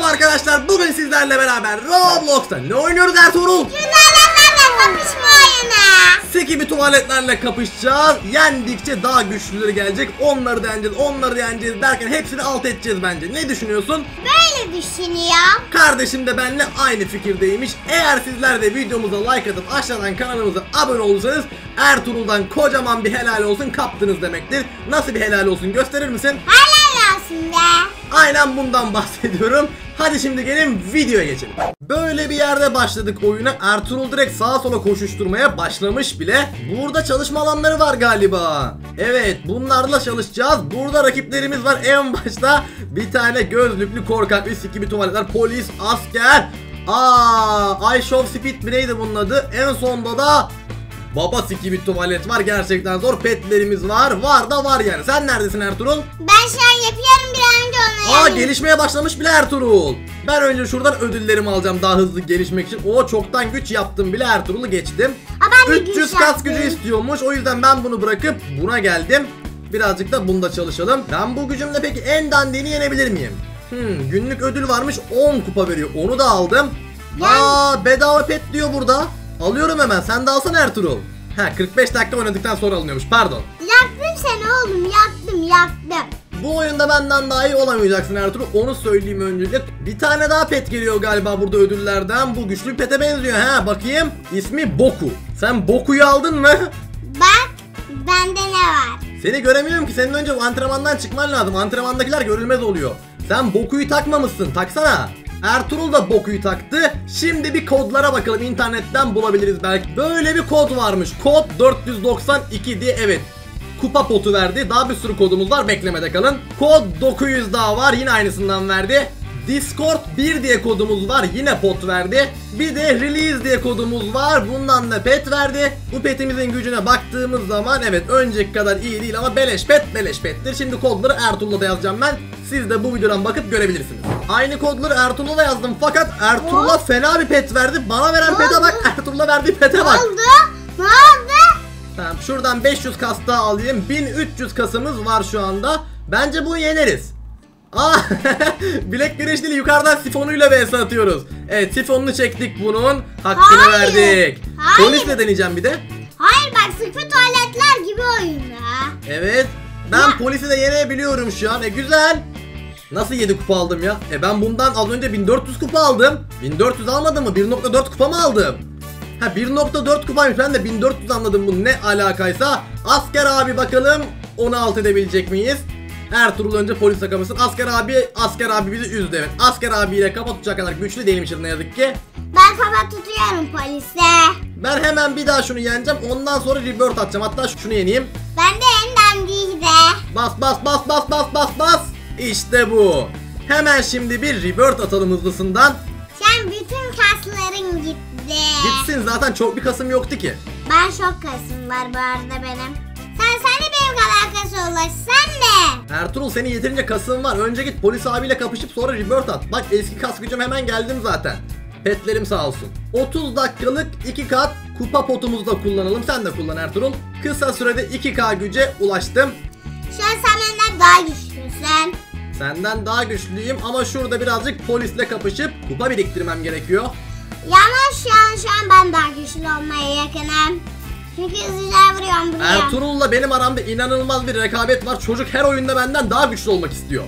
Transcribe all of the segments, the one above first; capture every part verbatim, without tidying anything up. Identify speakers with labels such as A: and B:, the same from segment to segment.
A: Merhaba arkadaşlar, bugün sizlerle beraber Roblox'ta ne oynuyoruz Ertuğrul?
B: Tuvaletlerle kapışma oyunu.
A: Seki tuvaletlerle kapışacağız. Yendikçe daha güçlüleri gelecek. Onları da yeneceğiz, onları da yeneceğiz derken hepsini alt edeceğiz bence. Ne düşünüyorsun?
B: Böyle düşünüyor.
A: Kardeşim de benimle aynı fikirdeymiş. Eğer sizler de videomuza like atıp aşağıdan kanalımıza abone olursanız Ertuğrul'dan kocaman bir helal olsun kaptınız demektir. Nasıl bir helal olsun gösterir misin?
B: Helal olsun be.
A: Aynen bundan bahsediyorum. Hadi şimdi gelin videoya geçelim. Böyle bir yerde başladık oyuna. Ertuğrul direkt sağa sola koşuşturmaya başlamış bile. Burada çalışma alanları var galiba. Evet, bunlarla çalışacağız. Burada rakiplerimiz var. En başta bir tane gözlüklü korkak üst gibi tuvaletler, polis, asker. Aa, I Show Speed mi neydi bunun adı? En sonda da baba siki bir tuvalet var. Gerçekten zor. Petlerimiz var. Var da var yani. Sen neredesin Ertuğrul?
B: Ben şu an yapıyorum, bir an önce onu
A: Aa,
B: yapayım.
A: gelişmeye başlamış bile Ertuğrul. Ben önce şuradan ödüllerimi alacağım daha hızlı gelişmek için. O çoktan güç yaptım bile, Ertuğrul'u geçtim.
B: Aa, ben de
A: üç yüz
B: güç
A: kas
B: yaptım.
A: gücü istiyormuş. O yüzden ben bunu bırakıp buna geldim. Birazcık da bunda çalışalım. Ben bu gücümle peki en dandini yenebilir miyim? Hmm, günlük ödül varmış, on kupa veriyor. Onu da aldım.
B: Yani...
A: Aa, bedava pet diyor burada. Alıyorum hemen. Sen de alsana Ertuğrul. Ha, kırk beş dakika oynadıktan sonra alınıyormuş. Pardon.
B: Yaktım seni oğlum, yaktım yaktım.
A: Bu oyunda benden daha iyi olamayacaksın Ertuğrul. Onu söyleyeyim öncelikle. Bir tane daha pet geliyor galiba burada ödüllerden. Bu güçlü bir pete benziyor. Ha, bakayım. İsmi Boku. Sen Boku'yu aldın mı?
B: Bak, bende ne var?
A: Seni göremiyorum ki. Senin önce bu antrenmandan çıkman lazım. Antrenmandakiler görülmez oluyor. Sen Boku'yu takmamışsın. Taksana. Ertuğrul da Boku'yu taktı. Şimdi bir kodlara bakalım. İnternetten bulabiliriz belki. Böyle bir kod varmış. Kod dört yüz doksan iki diye, evet. Kupa potu verdi. Daha bir sürü kodumuz var. Beklemede kalın. Kod dokuz yüz daha var. Yine aynısından verdi. Discord bir diye kodumuz var. Yine pot verdi. Bir de release diye kodumuz var. Bundan da pet verdi. Bu petimizin gücüne baktığımız zaman evet, önceki kadar iyi değil ama beleş pet beleş pettir. Şimdi kodları Ertuğrul'la da yazacağım ben. Siz de bu videodan bakıp görebilirsiniz. Aynı kodları Ertuğrul'la da yazdım fakat Ertuğrul'a fena bir pet verdi. Bana veren
B: Ne
A: pete
B: oldu?
A: bak, Ertuğrul'a verdiği pete
B: Ne
A: bak.
B: oldu? Ne oldu?
A: Tamam, şuradan beş yüz kas daha alayım. bin üç yüz kasımız var şu anda. Bence bunu yeneriz. Aa, bilek güreşleri yukarıdan sifonuyla vs atıyoruz. Evet, sifonunu çektik bunun. Hakkını
B: Hayır.
A: verdik.
B: Hayır.
A: Polisle deneyeceğim bir de.
B: Hayır bak, sıkı tuvaletler gibi oyun ya.
A: Evet. Ben
B: Ya.
A: polisi de yenebiliyorum şu an. E güzel. Nasıl yedi kupa aldım ya? E ben bundan az önce bin dört yüz kupa aldım. bin dört yüz almadım mı? bir nokta dört kupa mı aldım? Ha, bir nokta dört kupaymış. Ben de bin dört yüz anladım, bu ne alakaysa. Asker abi bakalım onu alt edebilecek miyiz? Ertuğrul önce polis takımısın. Asker abi, asker abi bizi üzdü, evet. Asker abiyle kafa tutacak kadar güçlü değilmişiz ne yazık ki.
B: Ben kafa tutuyorum polise.
A: Ben hemen bir daha şunu yeneceğim. Ondan sonra rebirth atacağım. Hatta şunu yeneyim.
B: Ben de en dandiği de.
A: Bas bas bas bas bas bas bas. İşte bu. Hemen şimdi bir rebirth atalım hızlısından.
B: Sen bütün kasların gitti.
A: Gitsin, zaten çok bir kasım yoktu ki.
B: Ben çok kasım var bu arada benim. Sen sen de benim kadar kası ulaşsan de.
A: Ertuğrul, senin yeterince kasın var. Önce git polis abiyle kapışıp sonra rebirth at. Bak, eski kas gücüm, hemen geldim zaten. Petlerim sağ olsun. otuz dakikalık iki kat kupa potumuzu da kullanalım. Sen de kullan Ertuğrul. Kısa sürede iki K güce ulaştım.
B: Şu an sen benden daha güçlüsün.
A: Senden daha güçlüyüm ama şurada birazcık polisle kapışıp kupa biriktirmem gerekiyor.
B: Yalnız şu an şu an ben daha güçlü olmaya yakınım. Çünkü hızlıca vuruyorum buraya.
A: Ertuğrul'la benim aramda inanılmaz bir rekabet var. Çocuk her oyunda benden daha güçlü olmak istiyor.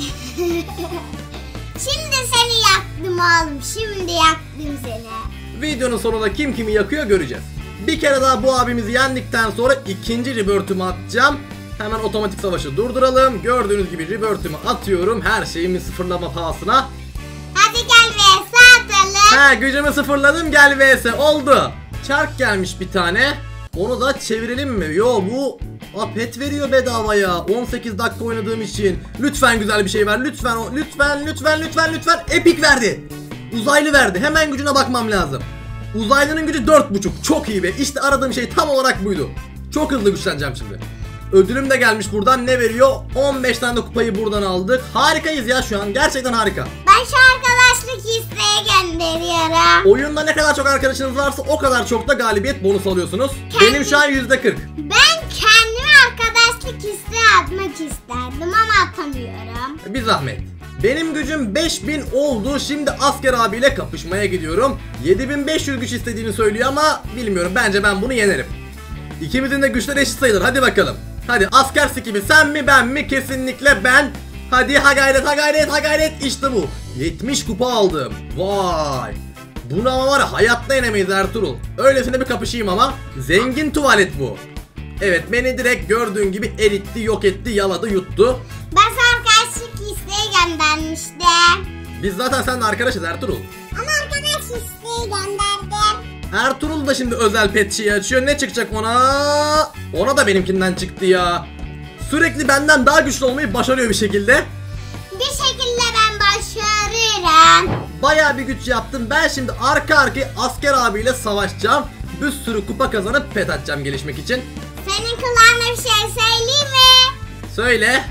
B: Şimdi seni yaktım oğlum. Şimdi yaktım seni.
A: Videonun sonunda kim kimi yakıyor göreceğiz. Bir kere daha bu abimizi yendikten sonra ikinci rebirth'ümü atacağım. Hemen otomatik savaşı durduralım. Gördüğünüz gibi rebirth'ümü atıyorum. Her şeyimi sıfırlama pahasına.
B: Hadi gel ve atalım.
A: Ha, gücümü sıfırladım, gel vs oldu. Çark gelmiş bir tane. Onu da çevirelim mi? Yo, bu a, pet veriyor bedavaya. on sekiz dakika oynadığım için. Lütfen güzel bir şey ver. Lütfen lütfen lütfen lütfen lütfen. Epic verdi. Uzaylı verdi. Hemen gücüne bakmam lazım. Uzaylının gücü dört buçuk. Çok iyi be. İşte aradığım şey tam olarak buydu. Çok hızlı güçleneceğim şimdi. Ödülüm de gelmiş buradan. Ne veriyor? on beş tane de kupayı buradan aldık. Harikayız ya şu an. Gerçekten harika.
B: Ben şu arkadaşlık isteği gönderiyorum.
A: Oyunda ne kadar çok arkadaşınız varsa o kadar çok da galibiyet bonusu alıyorsunuz.
B: Kendi-
A: Benim şu an yüzde kırk.
B: Ben kendime arkadaşlık isteği atmak isterdim ama atamıyorum.
A: Bir zahmet. Benim gücüm beş bin oldu. Şimdi asker abiyle kapışmaya gidiyorum. yedi bin beş yüz güç istediğini söylüyor ama bilmiyorum. Bence ben bunu yenerim. İkimizin de güçleri eşit sayılır. Hadi bakalım. Hadi asker skibi, sen mi ben mi? Kesinlikle ben. Hadi ha gayret ha gayret ha gayret. İşte bu. yetmiş kupa aldım. Vay. Bunu ama var ya, hayatta yenemeyiz Ertuğrul. Öylesine bir kapışayım ama. Zengin tuvalet bu. Evet, beni direkt gördüğün gibi eritti, yok etti, yaladı, yuttu.
B: Ben sana arkadaşlık isteği göndermiştim.
A: Biz zaten seninle arkadaşız Ertuğrul.
B: Ama arkadaş isteği gönderdim.
A: Ertuğrul da şimdi özel pet şeyi açıyor. Ne çıkacak ona? Ona da benimkinden çıktı ya. Sürekli benden daha güçlü olmayı başarıyor bir şekilde.
B: Bir şekilde ben başarırım.
A: Bayağı bir güç yaptım. Ben şimdi arka arkaya asker abiyle savaşacağım. Bir sürü kupa kazanıp pet atacağım gelişmek için.
B: Senin kulağına bir şey söyleyeyim mi?
A: Söyle.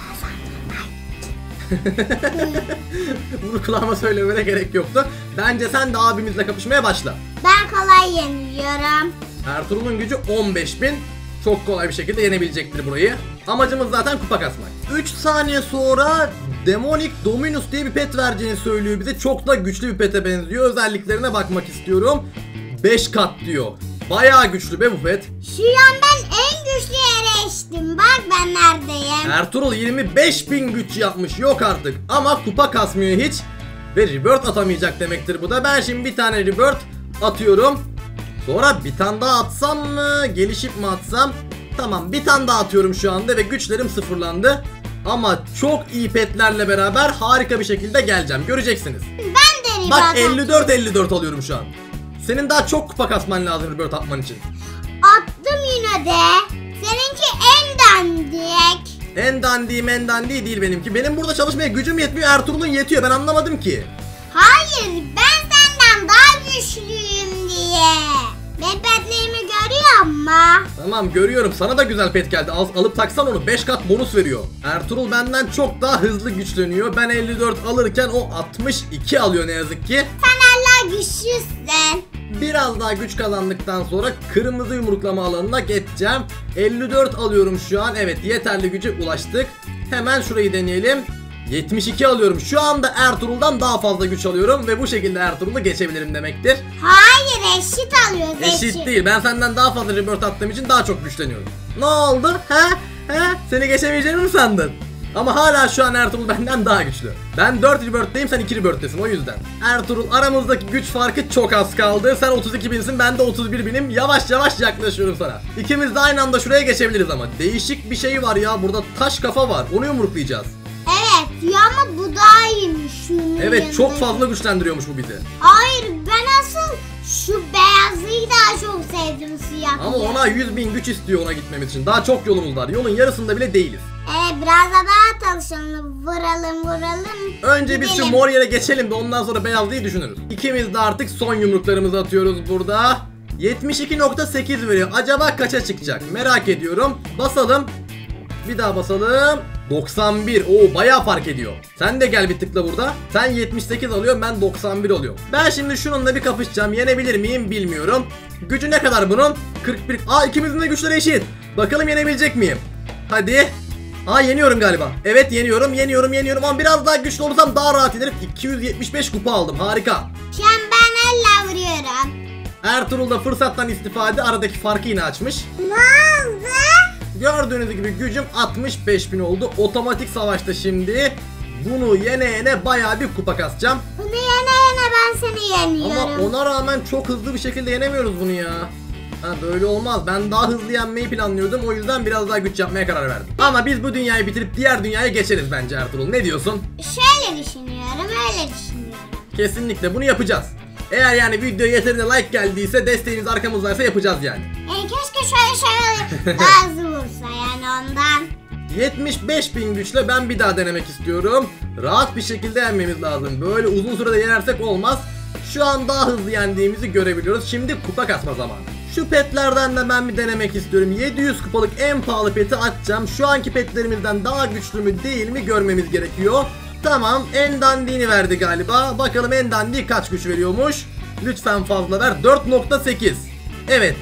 A: Bunu kulağıma söylemene gerek yoktu. Bence sen de abimizle kapışmaya başla.
B: Ben kolay yeniliyorum.
A: Ertuğrul'un gücü on beş bin. Çok kolay bir şekilde yenebilecektir burayı. Amacımız zaten kupa kasmak. üç saniye sonra Demonic Dominus diye bir pet vereceğini söylüyor bize. Çok da güçlü bir pete benziyor. Özelliklerine bakmak istiyorum. beş kat diyor. Bayağı güçlü be bu pet.
B: Şu an ben en güçlü yere eştim. Bak ben neredeyim.
A: Ertuğrul yirmi beş bin güç yapmış. Yok artık. Ama kupa kasmıyor hiç. Ve rebirth atamayacak demektir bu da. Ben şimdi bir tane rebirth atıyorum. Sonra bir tane daha atsam mı? Gelişip mi atsam? Tamam, bir tane daha atıyorum şu anda ve güçlerim sıfırlandı. Ama çok iyi petlerle beraber harika bir şekilde geleceğim. Göreceksiniz.
B: Ben de
A: Bak
B: rebirth
A: elli dört elli dört alıyorum şu an. Senin daha çok kupa kasman lazım rebirth atman için.
B: attım yine de. Seninki en dandik.
A: En dandiğim en dandiği değil benimki. Benim burada çalışmaya gücüm yetmiyor. Ertuğrul'un yetiyor. Ben anlamadım ki.
B: Hayır, ben senden daha güçlüyüm diye. Ben petlerimi görüyor musun?
A: Tamam, görüyorum. Sana da güzel pet geldi. Al, alıp taksan onu. beş kat bonus veriyor. Ertuğrul benden çok daha hızlı güçleniyor. Ben elli dört alırken o altmış iki alıyor ne yazık ki.
B: Sen hala güçlüsün.
A: Biraz daha güç kazandıktan sonra kırmızı yumruklama alanına geçeceğim. elli dört alıyorum şu an. Evet, yeterli güce ulaştık. Hemen şurayı deneyelim. yetmiş iki alıyorum. Şu anda Ertuğrul'dan daha fazla güç alıyorum ve bu şekilde Ertuğrul'u geçebilirim demektir.
B: Hayır, eşit alıyoruz.
A: Eşit değil. Ben senden daha fazla rebirth attığım için daha çok güçleniyorum. Ne oldu? He? He? Seni geçemeyeceğimi mi sandın? Ama hala şu an Ertuğrul benden daha güçlü. Ben dört rebirth'teyim, sen iki rebirth'tesin, o yüzden. Ertuğrul, aramızdaki güç farkı çok az kaldı. Sen otuz iki binsin, ben de otuz bir binim. Yavaş yavaş yaklaşıyorum sana. İkimiz de aynı anda şuraya geçebiliriz ama. Değişik bir şey var ya, burada taş kafa var. Onu yumruklayacağız.
B: Evet ya, ama bu daha iyiymiş. Şunun
A: Evet,
B: yanında.
A: çok fazla güçlendiriyormuş bu bizi.
B: Hayır, ben asıl şu beyazlıyı daha çok sevdim, siyah.
A: Ama ona yüz bin güç istiyor ona gitmemiz için. Daha çok yolumuz var. Yolun yarısında bile değiliz.
B: Evet, biraz da daha çalışalım. Vuralım vuralım.
A: Önce biz şu
B: Gidelim.
A: mor yere geçelim de ondan sonra beyazlıyı düşünürüz. İkimiz de artık son yumruklarımızı atıyoruz burada. yetmiş iki nokta sekiz veriyor. Acaba kaça çıkacak? Merak ediyorum. Basalım. Bir daha basalım. doksan bir. Oo, bayağı fark ediyor. Sen de gel bir tıkla burada. Sen yetmiş sekiz alıyorsun, ben doksan bir oluyorum. Ben şimdi şununla bir kapışacağım. Yenebilir miyim bilmiyorum. Gücü ne kadar bunun? kırk bir. Aa, ikimizin de güçleri eşit. Bakalım yenebilecek miyim? Hadi. Aa, yeniyorum galiba. Evet, yeniyorum yeniyorum yeniyorum ama biraz daha güçlü olursam daha rahat yenerim. iki yüz yetmiş beş kupa aldım, harika.
B: Şu an ben elle vuruyorum.
A: Ertuğrul da fırsattan istifade aradaki farkı yine açmış.
B: Ne oldu?
A: Gördüğünüz gibi gücüm altmış beş bin oldu. Otomatik savaşta şimdi bunu yene yene bayağı bir kupa kasacağım.
B: Bunu yene yene ben seni yeniyorum.
A: Ama ona rağmen çok hızlı bir şekilde yenemiyoruz bunu ya. Ha, böyle olmaz. Ben daha hızlı yenmeyi planlıyordum. O yüzden biraz daha güç yapmaya karar verdim. Ama biz bu dünyayı bitirip diğer dünyaya geçeriz bence Ertuğrul. Ne diyorsun?
B: Şöyle düşünüyorum, öyle düşünüyorum.
A: Kesinlikle bunu yapacağız. Eğer yani video yeterince like geldiyse, desteğiniz arkamızdaysa yapacağız yani.
B: E, keşke şöyle şöyle daha hızlı vursa yani ondan.
A: yetmiş beş bin güçle ben bir daha denemek istiyorum. Rahat bir şekilde yenmemiz lazım. Böyle uzun sürede yenersek olmaz. Şu an daha hızlı yendiğimizi görebiliyoruz. Şimdi kupa kasma zamanı. Şu petlerden de ben bir denemek istiyorum. yedi yüz kupalık en pahalı peti açacağım. Şu anki petlerimizden daha güçlü mü değil mi görmemiz gerekiyor. Tamam, en dandiğini verdi galiba. Bakalım en dandiği kaç güç veriyormuş. Lütfen fazla ver. dört nokta sekiz. Evet.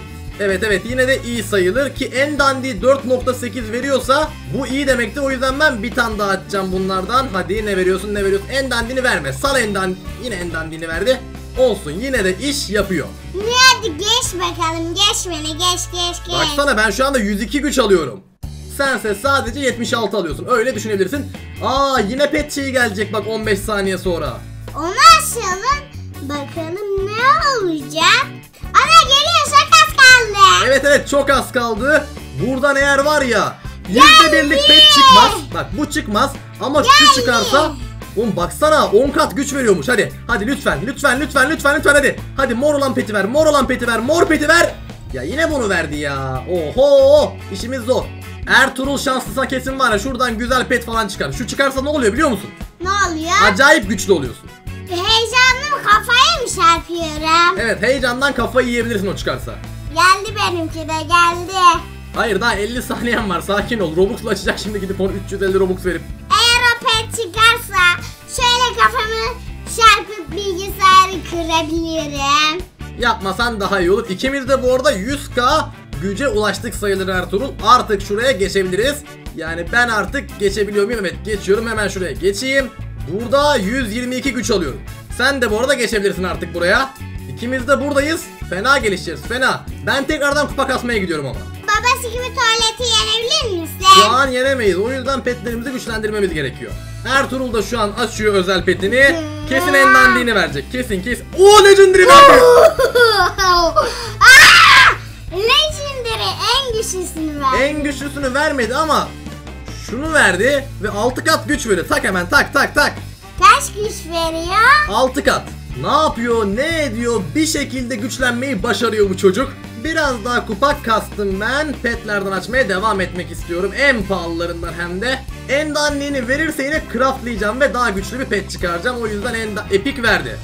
A: Evet evet yine de iyi sayılır ki en dandiği dört nokta sekiz veriyorsa bu iyi demektir. O yüzden ben bir tane daha atacağım bunlardan. Hadi ne veriyorsun ne veriyorsun, en dandini verme. Sal en dan yine en dandini verdi. Olsun, yine de iş yapıyor.
B: Hadi geç bakalım, geç beni, geç geç geç.
A: Baksana ben şu anda yüz iki güç alıyorum. Sense sadece yetmiş altı alıyorsun, öyle düşünebilirsin. Aa yine pet şeyi gelecek bak on beş saniye sonra.
B: Onu açalım bakalım ne olacak. Ana geliyor, çok az kaldı.
A: Evet evet çok az kaldı. Buradan eğer var ya yüzde birlik pet çıkmaz. Bak bu çıkmaz ama şu çıkarsa. Oğlum baksana on kat güç veriyormuş. Hadi hadi lütfen lütfen lütfen lütfen lütfen hadi. Hadi mor olan peti ver, mor olan peti ver, mor peti ver. Ya yine bunu verdi ya. Oho, işimiz zor. Ertuğrul şanslıysa kesin var ya şuradan güzel pet falan çıkar. Şu çıkarsa ne oluyor biliyor musun?
B: Ne oluyor?
A: Acayip güçlü oluyorsun.
B: Heyecanlı, kafaya mı çarpıyorum?
A: Evet, heyecandan kafayı yiyebilirsin o çıkarsa.
B: Geldi benimki de, geldi.
A: Hayır, daha elli saniyen var, sakin ol. Robux'la açacak şimdi, gidip onu üç yüz elli Robux verip.
B: Eğer o pet çıkarsa şöyle kafamı çarpıp bilgisayarı kırabilirim.
A: Yapmasan daha iyi olur. İkimiz de bu arada yüz K güce ulaştık sayılır Ertuğrul. Artık şuraya geçebiliriz. Yani ben artık geçebiliyor muyum? Evet geçiyorum, hemen şuraya geçeyim. Burada yüz yirmi iki güç alıyorum. Sen de bu arada geçebilirsin artık buraya. İkimiz de buradayız. Fena gelişeceğiz, fena. Ben tekrardan kupa kasmaya gidiyorum ama.
B: Babası gibi tuvaleti yenebilir misin?
A: Şu an yenemeyiz. O yüzden petlerimizi güçlendirmemiz gerekiyor. Ertuğrul da şu an açıyor özel petini. Kesin en dandiğini verecek. Kesin kesin. Oo, Legendary verdi.
B: Legendary en güçlüsünü ver.
A: En güçlüsünü vermedi ama şunu verdi ve altı kat güç veriyor. Tak hemen, tak tak tak.
B: Kaç güç veriyor?
A: altı kat. Ne yapıyor, ne ediyor, bir şekilde güçlenmeyi başarıyor bu çocuk. Biraz daha kupa kastım ben. Petlerden açmaya devam etmek istiyorum. En pahalılarından hem de. En dandiğini verirse yine craftlayacağım ve daha güçlü bir pet çıkaracağım. O yüzden en epic verdi.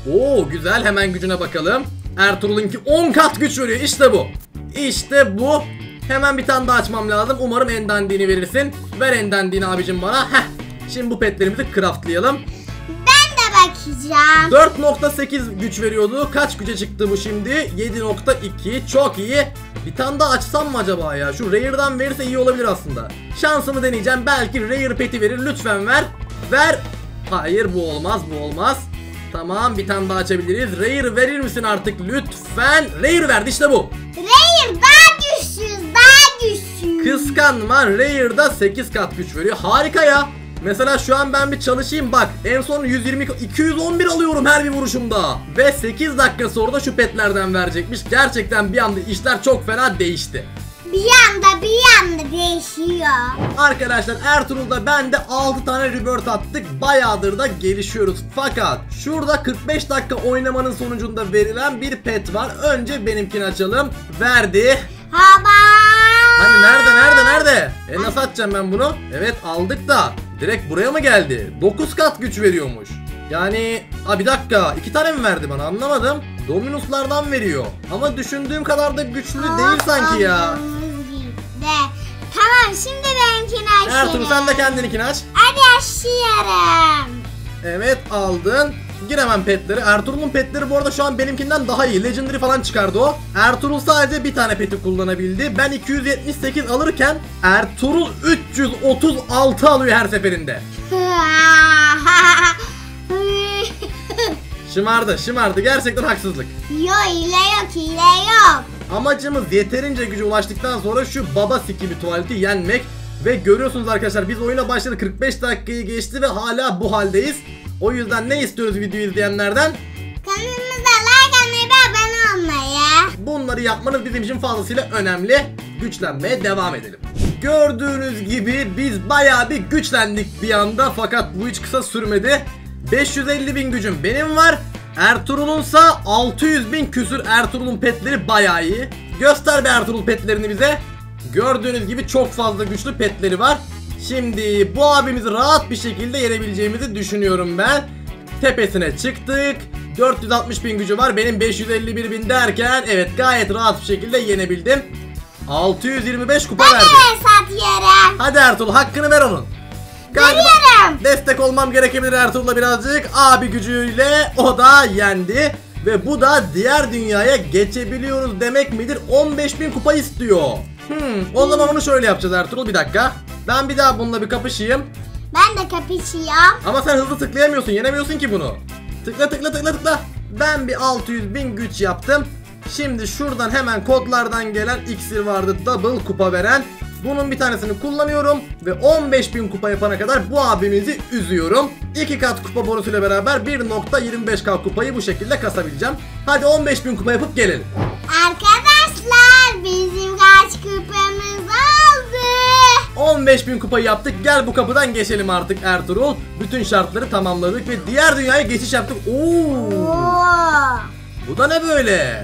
A: Oo güzel, hemen gücüne bakalım. Ertuğrul'unki on kat güç veriyor. İşte bu. İşte bu. Hemen bir tane daha açmam lazım. Umarım en dandiğini verirsin. Ver en dandiğini abicim bana. Heh. Şimdi bu petlerimizi craftlayalım.
B: Ben de bakacağım.
A: dört nokta sekiz güç veriyordu. Kaç güce çıktı bu şimdi? yedi nokta iki. Çok iyi. Bir tane daha açsam mı acaba ya? Şu Rare'dan verirse iyi olabilir aslında. Şansımı deneyeceğim. Belki Rare peti verir. Lütfen ver. Ver. Hayır, bu olmaz, bu olmaz. Tamam, bir tane daha açabiliriz. Rare verir misin artık lütfen? Rare verdi, işte bu.
B: Rare daha güçsüz, daha güçsüz.
A: Kıskanma, Rare'da sekiz kat güç veriyor. Harika ya. Mesela şu an ben bir çalışayım bak. En son yüz yirmi iki yüz on bir alıyorum her bir vuruşumda. Ve sekiz dakika sonra da şu petlerden verecekmiş. Gerçekten bir anda işler çok fena değişti.
B: Bir anda bir anda değişiyor.
A: Arkadaşlar Ertuğrul'da ben de altı tane rebirth attık. Bayağıdır da gelişiyoruz. Fakat şurada kırk beş dakika oynamanın sonucunda verilen bir pet var. Önce benimkini açalım. Verdi.
B: Hava.
A: Hani nerede nerede nerede? E nasıl atacağım ben bunu? Evet aldık da direkt buraya mı geldi? dokuz kat güç veriyormuş. Yani ha bir dakika, iki tane mi verdi bana, anlamadım. Dominuslardan veriyor. Ama düşündüğüm kadar da güçlü değil sanki ya.
B: De. Tamam, şimdi benimkini açıyorum.
A: Ertuğrul sen de kendininkini aç.
B: Hadi açıyorum.
A: Evet aldın. Gir hemen petleri. Ertuğrul'un petleri bu arada şu an benimkinden daha iyi. Legendary falan çıkardı o. Ertuğrul sadece bir tane peti kullanabildi. Ben iki yüz yetmiş sekiz alırken Ertuğrul üç yüz otuz altı alıyor her seferinde. Şımardı, şımardı. Gerçekten haksızlık.
B: Yo, hile yok, hile yok.
A: Amacımız yeterince güce ulaştıktan sonra şu baba sikibi tuvaleti yenmek. Ve görüyorsunuz arkadaşlar, biz oyuna başladık, kırk beş dakikayı geçti ve hala bu haldeyiz. O yüzden ne istiyoruz videoyu izleyenlerden?
B: Kanalımıza like atmayı ve abone olmayı.
A: Bunları yapmanız bizim için fazlasıyla önemli. Güçlenmeye devam edelim. Gördüğünüz gibi biz bayağı bir güçlendik bir anda, fakat bu hiç kısa sürmedi. beş yüz elli bin gücüm benim var. Ertuğrul'unsa altı yüz bin küsür. Ertuğrul'un petleri bayağı iyi. Göster be Ertuğrul petlerini bize. Gördüğünüz gibi çok fazla güçlü petleri var. Şimdi bu abimizi rahat bir şekilde yenebileceğimizi düşünüyorum ben. Tepesine çıktık. dört yüz altmış bin gücü var. Benim beş yüz elli bir bin derken evet gayet rahat bir şekilde yenebildim. altı yüz yirmi beş kupa
B: Ben
A: verdi.
B: de satıyorum.
A: Hadi Ertuğrul, hakkını ver onun. Galiba
B: Veriyorum.
A: destek olmam gerekebilir Ertuğrul'la birazcık. Abi gücüyle o da yendi. Ve bu da diğer dünyaya geçebiliyoruz demek midir? on beş bin kupa istiyor. Hmm, o zaman onu şöyle yapacağız Ertuğrul, bir dakika. Ben bir daha bununla bir kapışayım.
B: Ben de kapışıyorum.
A: Ama sen hızlı tıklayamıyorsun, yenemiyorsun ki bunu. Tıkla tıkla tıkla tıkla. Ben bir altı yüz bin güç yaptım. Şimdi şuradan hemen kodlardan gelen iksir vardı, double kupa veren. Bunun bir tanesini kullanıyorum ve on beş bin kupa yapana kadar bu abimizi üzüyorum. iki kat kupa bonusuyla beraber bir nokta yirmi beş K kupayı bu şekilde kasabileceğim. Hadi on beş bin kupa yapıp gelelim.
B: Arkadaşlar bizim kaç kupamız oldu?
A: on beş bin kupayı yaptık. Gel bu kapıdan geçelim artık Ertuğrul. Bütün şartları tamamladık ve diğer dünyaya geçiş yaptık. Oo!
B: Oo.
A: Bu da ne böyle?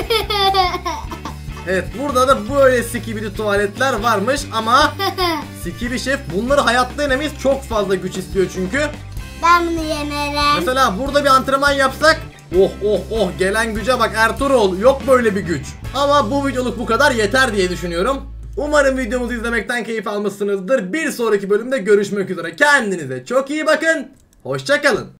A: Evet, burada da böyle skibidi tuvaletler varmış ama Skibi Şef bunları hayatta yenemeyiz. Çok fazla güç istiyor çünkü.
B: Ben bunu yenerim.
A: Mesela burada bir antrenman yapsak. Oh oh oh, gelen güce bak Ertuğrul. Yok böyle bir güç. Ama bu videoluk bu kadar yeter diye düşünüyorum. Umarım videomuzu izlemekten keyif almışsınızdır. Bir sonraki bölümde görüşmek üzere. Kendinize çok iyi bakın. Hoşça kalın.